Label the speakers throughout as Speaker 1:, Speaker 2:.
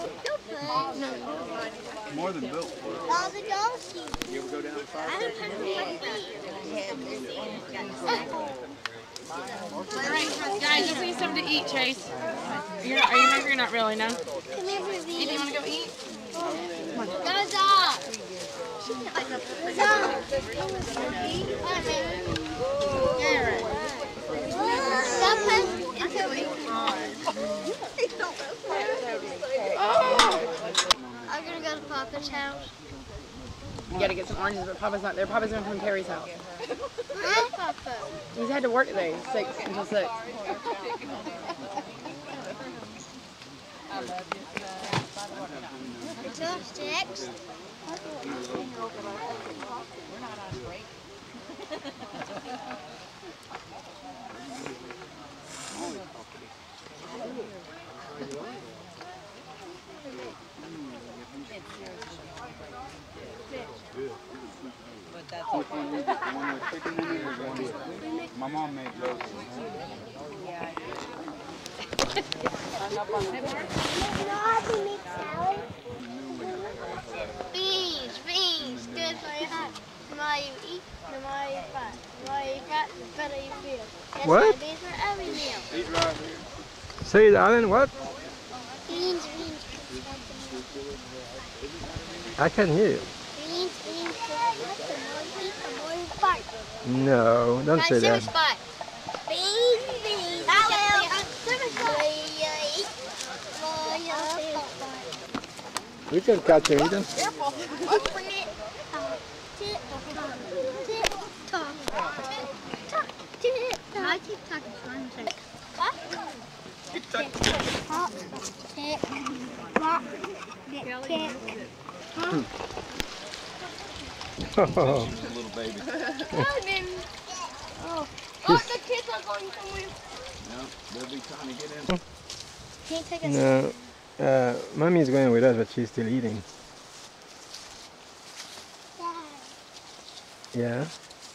Speaker 1: More than built for it. You ever go down the side?
Speaker 2: Alright, guys, let's need something to eat, Chase. Are you hungry? Not really, no? Anything you want to go eat?
Speaker 3: I'm gonna go to Papa's house.
Speaker 2: You gotta get some oranges, but Papa's not there. Papa's going from Terry's house.
Speaker 3: Where's Papa?
Speaker 2: He's had to work today, 6 until 6.
Speaker 3: Until 6?
Speaker 1: My mom made those.
Speaker 3: Beans, good for your heart. The more you eat, the more you fat. The more you fat, the better you feel. That's
Speaker 4: What?
Speaker 3: why beans for every meal.
Speaker 1: Eat right here.
Speaker 4: Say it, Alan, what?
Speaker 3: Beans.
Speaker 4: I can hear you.
Speaker 3: Beans. The more you eat, the more you fart.
Speaker 4: No, don't say that.
Speaker 3: Spot. Beans. That will.
Speaker 4: We can catch him, Ethan.
Speaker 3: Careful. My TikTok is fun. What?
Speaker 4: Oh,
Speaker 1: Little baby.
Speaker 3: Oh, the kids are going somewhere.
Speaker 1: No, they'll be trying to get in.
Speaker 3: Can you take a
Speaker 4: no, Mommy is going with us, but she's still eating. Yeah.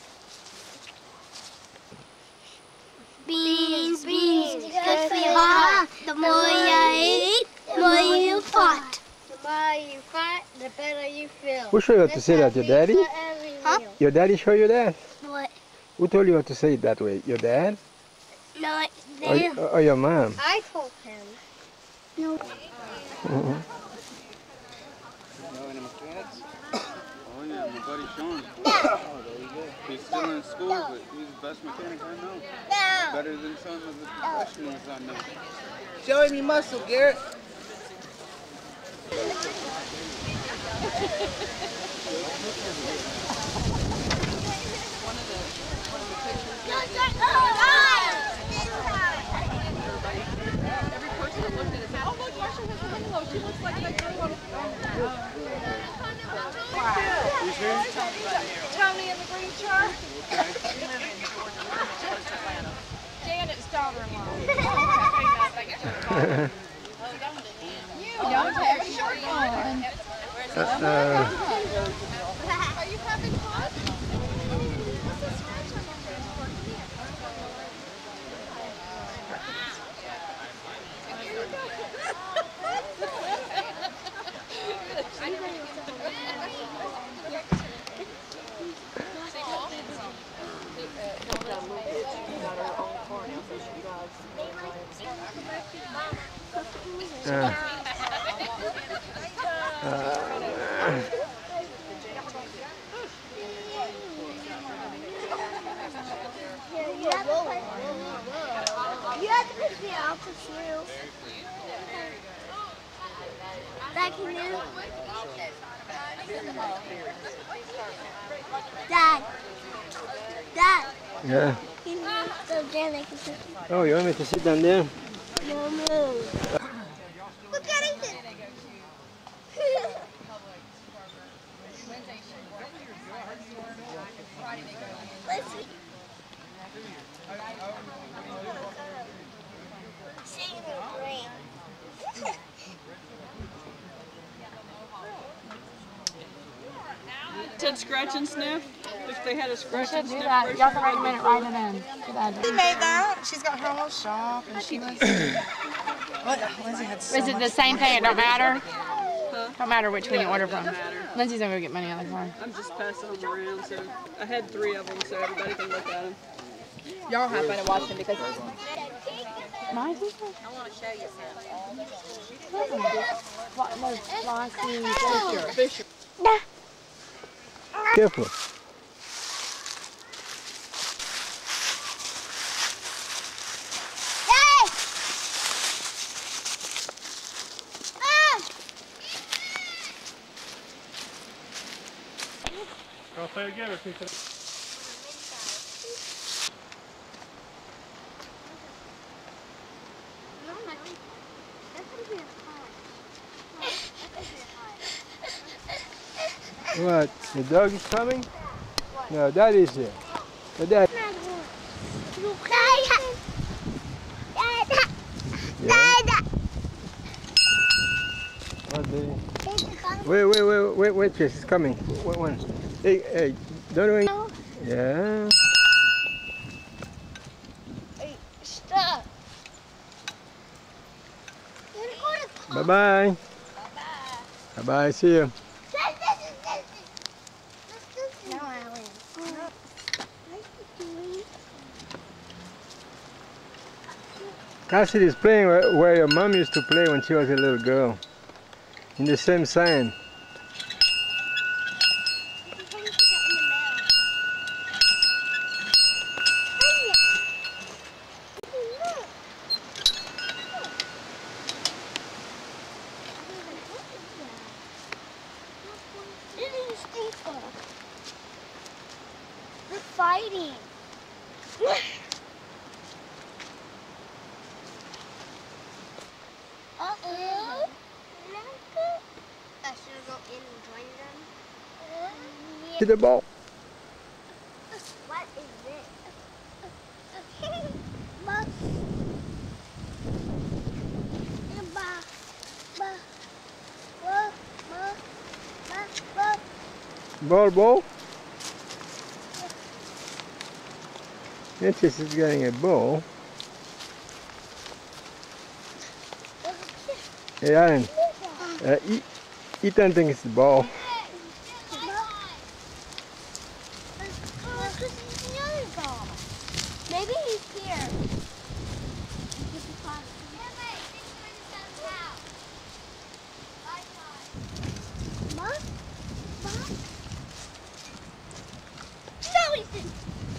Speaker 3: Beans, good for your heart. The more you eat, the more you fart. The more you fart, the better you feel.
Speaker 4: Who showed you how to say that? Your daddy?
Speaker 3: Huh?
Speaker 4: Your daddy showed you that?
Speaker 3: What?
Speaker 4: Who told you how to say it that way? Your dad?
Speaker 3: No,
Speaker 4: Or your mom?
Speaker 3: I told him. No.
Speaker 4: Mm-hmm.
Speaker 1: Oh yeah, my buddy Sean. Oh, there you go. He's still in school, but he's the best mechanic I know.
Speaker 3: No.
Speaker 1: Better than some of the professionals I know.
Speaker 5: Show him your muscle, Garrett.
Speaker 2: Every person that looked at it said, oh, look, Marsha has a halo. She looks like that girl on Tony in the green shirt. Janet's daughter-in-law. You don't have a shirt on. Are you having fun?
Speaker 3: You have to push me off the through. Dad, can you? Dad.
Speaker 4: Yeah.
Speaker 3: Can you go down? I can push you.
Speaker 4: Oh, you want me to sit down there?
Speaker 3: No, move. Look at it. Let's see. Sing the rain.
Speaker 6: Said scratch and sniff? If they had a scratch and sniff.
Speaker 2: Y'all can write a minute, write it in.
Speaker 5: She made that. She's got her own shop and she was
Speaker 2: Is it the same thing? It don't matter? Don't matter which one you order from. Lindsay's gonna go get money out of the car.
Speaker 6: I'm just passing them around, so I had 3 of them, so everybody can look at them.
Speaker 2: Y'all have fun to watch them because nice. I want to show you something.
Speaker 6: Fisher.
Speaker 4: Careful.
Speaker 7: I'll play again or pick it up.
Speaker 4: What? The dog is coming? No, Daddy's here. The dad. Wait, Chase, it's coming. Wait, one. Hey, don't ring. Yeah.
Speaker 3: Hey, stop.
Speaker 4: Bye-bye. Bye-bye, see you. Cassidy is playing where your mom used to play when she was a little girl. In the same sand.
Speaker 3: They're fighting. Uh-oh. I should go in and join them.
Speaker 4: Hit the ball.
Speaker 3: What is this?
Speaker 4: Ball. Nancy is getting a ball. Hey, Aaron. Ethan thinks it's the ball.
Speaker 3: Maybe he's here. No, he didn't.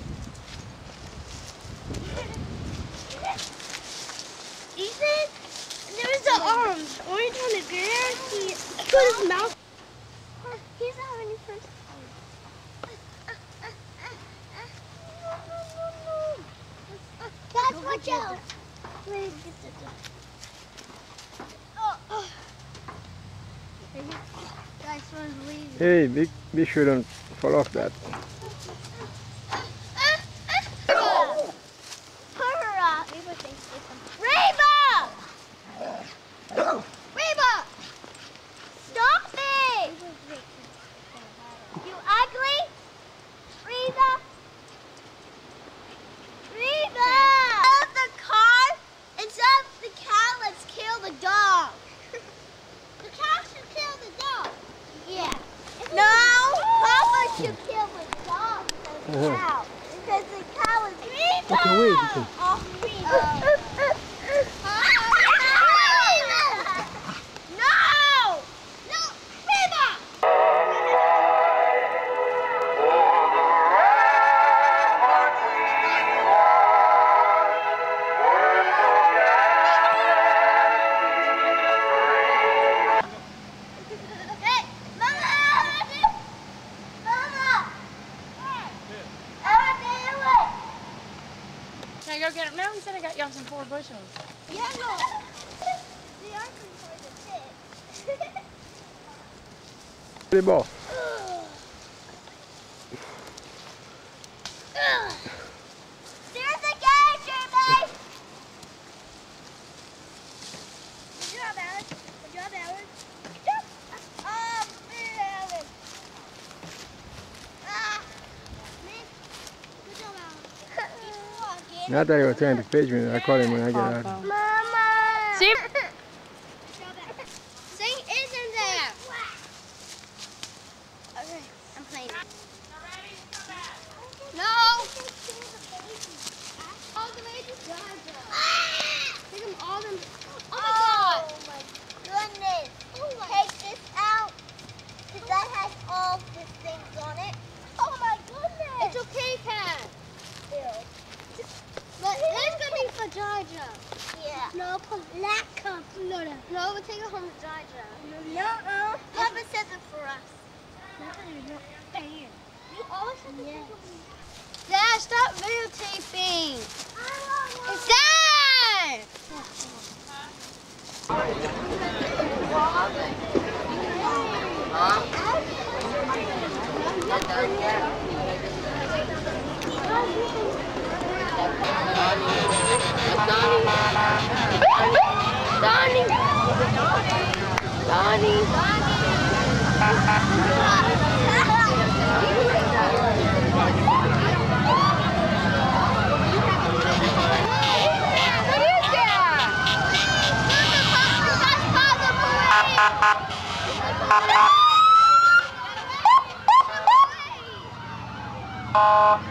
Speaker 3: Ethan, there's the arms. Orange on the ground. He put his mouth. He's not ready for his Dad, watch out. Wait, get the dog. Guys, someone's leaving.
Speaker 4: Hey, be sure don't fall off that.
Speaker 3: Reba! Stop it! You ugly! Reba! Reba! Out of the car and stop the cow. Let's kill the dog. The cow should kill the dog. Yeah. No! Papa should kill the dog instead of the cow. Because the cow is Reba!
Speaker 4: Okay, wait.
Speaker 3: Oh, Reba!
Speaker 2: Can I go get him? No, he said I got y'all some 4 bushels.
Speaker 3: Yeah, no. They are good for the pit.
Speaker 4: The ball.
Speaker 3: There's the game, Jeremy! Good job, Alex. Good job, Alex. Good job. Alex. Good job, Alex.
Speaker 4: Not that he was trying to page me. I call him when I get out.
Speaker 3: Mama!
Speaker 2: See?
Speaker 3: No, we'll take it home to Jaja. No. Papa says it for us. You always have to take it home. Dad, stop videotaping. Dad! Donnie. What is that?